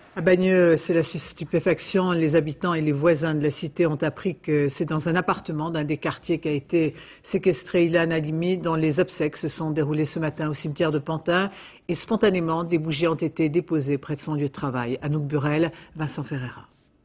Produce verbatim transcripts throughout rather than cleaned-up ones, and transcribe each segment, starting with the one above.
À Bagneux, c'est la stupéfaction. Les habitants et les voisins de la cité ont appris que c'est dans un appartement d'un des quartiers qu'a été séquestré Ilan Halimi, dont les obsèques se sont déroulées ce matin au cimetière de Pantin. Et spontanément, des bougies ont été déposées près de son lieu de travail. Anouk Burel, Vincent Ferreira.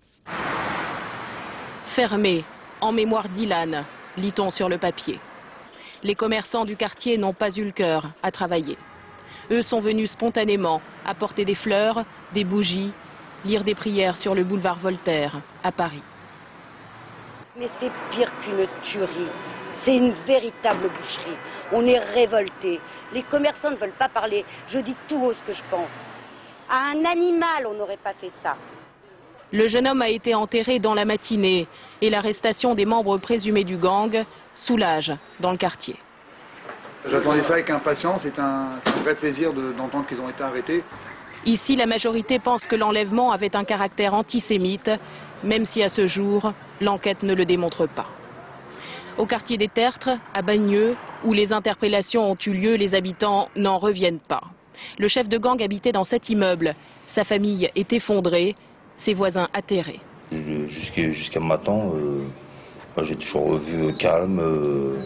Fermé, en mémoire d'Ilan, lit-on sur le papier. Les commerçants du quartier n'ont pas eu le cœur à travailler. Eux sont venus spontanément apporter des fleurs, des bougies, lire des prières sur le boulevard Voltaire, à Paris. Mais c'est pire qu'une tuerie. C'est une véritable boucherie. On est révoltés. Les commerçants ne veulent pas parler. Je dis tout haut ce que je pense. À un animal, on n'aurait pas fait ça. Le jeune homme a été enterré dans la matinée et l'arrestation des membres présumés du gang soulage dans le quartier. J'attendais ça avec impatience, c'est un, un vrai plaisir d'entendre qu'ils ont été arrêtés. Ici, la majorité pense que l'enlèvement avait un caractère antisémite, même si à ce jour, l'enquête ne le démontre pas. Au quartier des Tertres, à Bagneux, où les interpellations ont eu lieu, les habitants n'en reviennent pas. Le chef de gang habitait dans cet immeuble. Sa famille est effondrée, ses voisins atterrés. Jusqu'à jusqu'à maintenant, euh, j'ai toujours vu calme. Euh,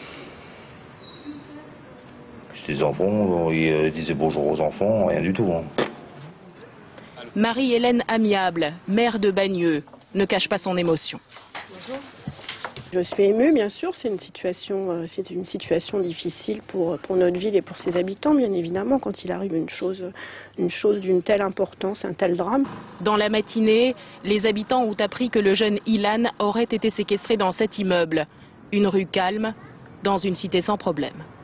des enfants, ils disaient bonjour aux enfants, rien du tout. Hein. Marie-Hélène Amiable, maire de Bagneux, ne cache pas son émotion. Bonjour. Je suis émue, bien sûr, c'est une situation, c'est une situation difficile pour, pour notre ville et pour ses habitants, bien évidemment, quand il arrive une chose, une chose d'une telle importance, un tel drame. Dans la matinée, les habitants ont appris que le jeune Ilan aurait été séquestré dans cet immeuble, une rue calme, dans une cité sans problème.